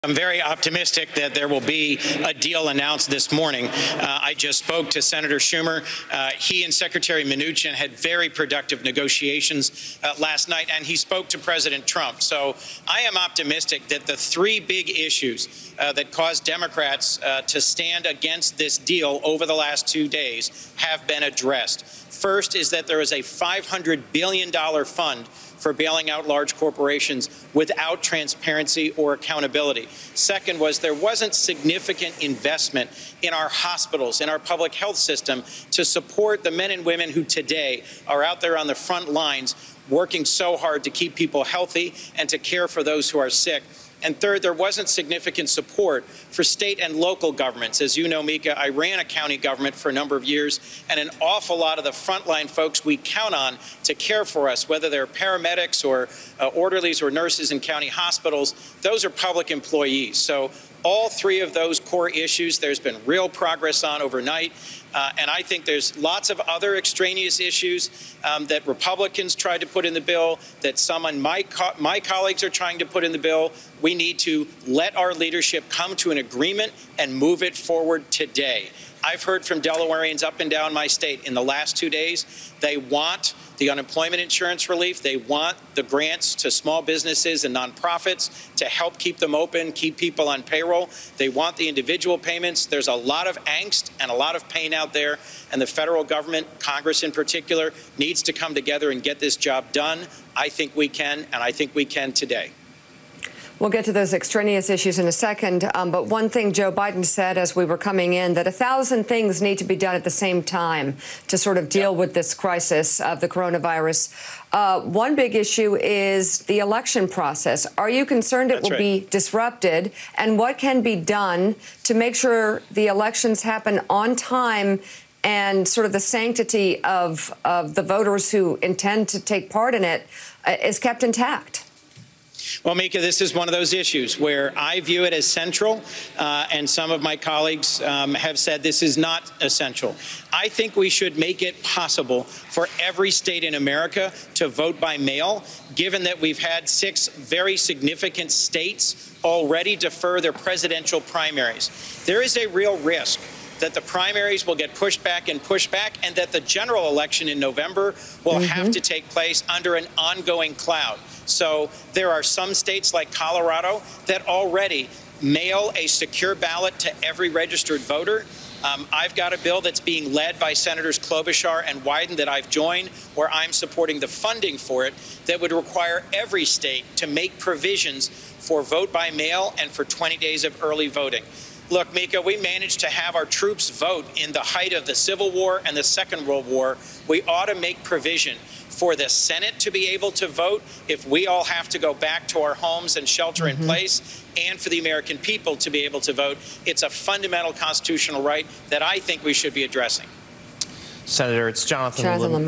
I'm very optimistic that there will be a deal announced this morning. I just spoke to Senator Schumer. He and Secretary Mnuchin had very productive negotiations last night, and he spoke to President Trump. So I am optimistic that the three big issues that caused Democrats to stand against this deal over the last 2 days have been addressed. First is that there is a $500 billion fund for bailing out large corporations without transparency or accountability. Second was there wasn't significant investment in our hospitals, in our public health system to support the men and women who today are out there on the front lines working so hard to keep people healthy and to care for those who are sick. And third, there wasn't significant support for state and local governments. As you know, Mika, I ran a county government for a number of years, and an awful lot of the frontline folks we count on to care for us, whether they're paramedics or orderlies or nurses in county hospitals, those are public employees. So all three of those core issues, there's been real progress on overnight. And I think there's lots of other extraneous issues that Republicans tried to put in the bill, that some of my colleagues are trying to put in the bill. We need to let our leadership come to an agreement and move it forward today. I've heard from Delawareans up and down my state in the last 2 days. They want the unemployment insurance relief. They want the grants to small businesses and nonprofits to help keep them open, keep people on payroll. They want the individual payments. There's a lot of angst and a lot of pain out there, and the federal government, Congress in particular, needs to come together and get this job done. I think we can, and I think we can today. We'll get to those extraneous issues in a second, but one thing Joe Biden said as we were coming in, that 1,000 things need to be done at the same time to sort of deal with this crisis of the coronavirus. One big issue is the election process. Are you concerned it will be disrupted? And what can be done to make sure the elections happen on time and sort of the sanctity of the voters who intend to take part in it is kept intact? Well, Mika, this is one of those issues where I view it as central, and some of my colleagues have said this is not essential. I think we should make it possible for every state in America to vote by mail, given that we've had 6 very significant states already defer their presidential primaries. There is a real risk that the primaries will get pushed back, and that the general election in November will have to take place under an ongoing cloud. So there are some states like Colorado that already mail a secure ballot to every registered voter. I've got a bill that's being led by Senators Klobuchar and Wyden that I've joined, where I'm supporting the funding for it, that would require every state to make provisions for vote by mail and for 20 days of early voting. Look, Mika, we managed to have our troops vote in the height of the Civil War and the Second World War. We ought to make provision for the Senate to be able to vote if we all have to go back to our homes and shelter in place, and for the American people to be able to vote. It's a fundamental constitutional right that I think we should be addressing. Senator, it's Jonathan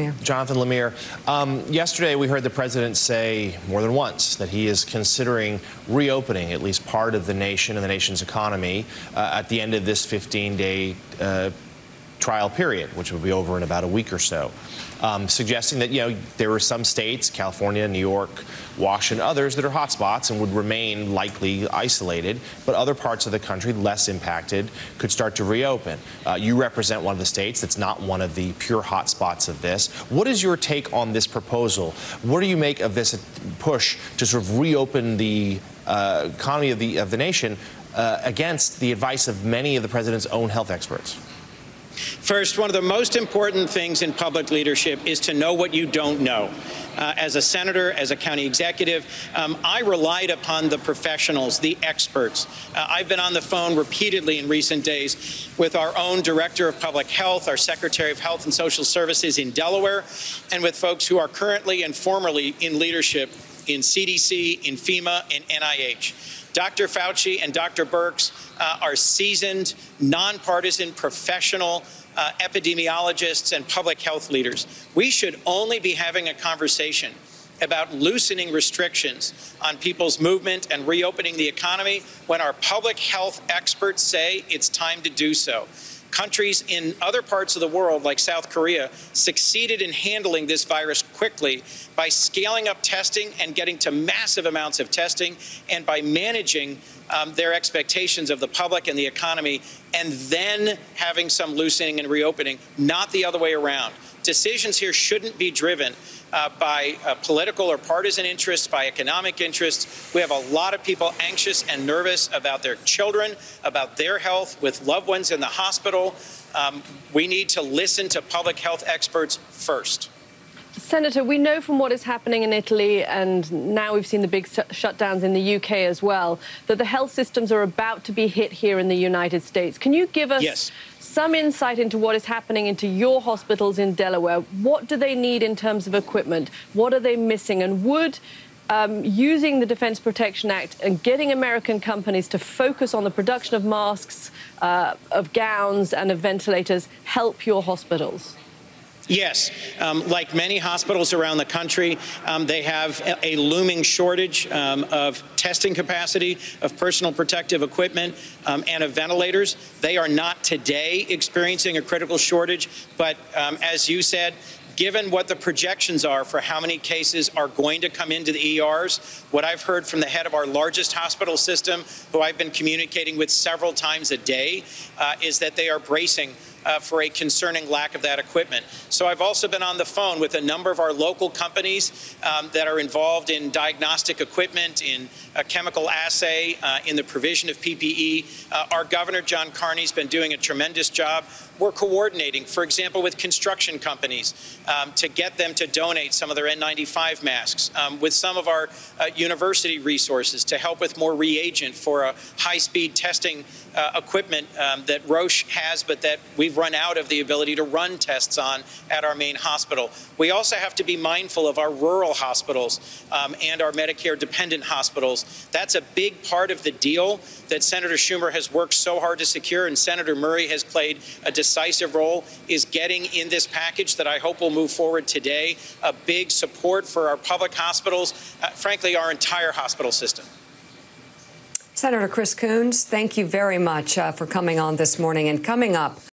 Lemire. Yesterday, we heard the president say more than once that he is considering reopening at least part of the nation and the nation's economy at the end of this 15-day trial period, which will be over in about a week or so, suggesting that, there were some states, California, New York, Washington, others that are hotspots and would remain likely isolated, but other parts of the country, less impacted, could start to reopen. You represent one of the states that's not one of the pure hotspots of this. What is your take on this proposal? What do you make of this push to sort of reopen the economy of the nation against the advice of many of the president's own health experts? First, one of the most important things in public leadership is to know what you don't know. As a senator, as a county executive, I relied upon the professionals, the experts. I've been on the phone repeatedly in recent days with our own Director of Public Health, our Secretary of Health and Social Services in Delaware, and with folks who are currently and formerly in leadership in CDC, in FEMA, in NIH. Dr. Fauci and Dr. Birx are seasoned, nonpartisan, professional epidemiologists and public health leaders. We should only be having a conversation about loosening restrictions on people's movement and reopening the economy when our public health experts say it's time to do so. countries in other parts of the world, like South Korea, succeeded in handling this virus quickly by scaling up testing and getting to massive amounts of testing, and by managing their expectations of the public and the economy, and then having some loosening and reopening, not the other way around. Decisions here shouldn't be driven by political or partisan interests, by economic interests. We have a lot of people anxious and nervous about their children, about their health, with loved ones in the hospital. We need to listen to public health experts first. Senator, we know from what is happening in Italy, and now we've seen the big shutdowns in the UK as well, that the health systems are about to be hit here in the United States. Can you give us some insight into what is happening into your hospitals in Delaware? What do they need in terms of equipment? What are they missing? And would using the Defense Production Act and getting American companies to focus on the production of masks, of gowns and of ventilators help your hospitals? Yes. Like many hospitals around the country, they have a looming shortage of testing capacity, of personal protective equipment, and of ventilators. They are not today experiencing a critical shortage, but as you said, given what the projections are for how many cases are going to come into the ERs, what I've heard from the head of our largest hospital system, who I've been communicating with several times a day, is that they are bracing for a concerning lack of that equipment. So I've also been on the phone with a number of our local companies that are involved in diagnostic equipment, in a chemical assay, in the provision of PPE. Our governor, John Carney, has been doing a tremendous job. We're coordinating, for example, with construction companies to get them to donate some of their N95 masks, with some of our university resources to help with more reagent for a high-speed testing equipment that Roche has, but that we've run out of the ability to run tests on at our main hospital. We also have to be mindful of our rural hospitals and our Medicare-dependent hospitals. That's a big part of the deal that Senator Schumer has worked so hard to secure, and Senator Murray has played a decisive role, is getting in this package that I hope will move forward today a big support for our public hospitals, frankly, our entire hospital system. Senator Chris Coons, thank you very much for coming on this morning. And coming up,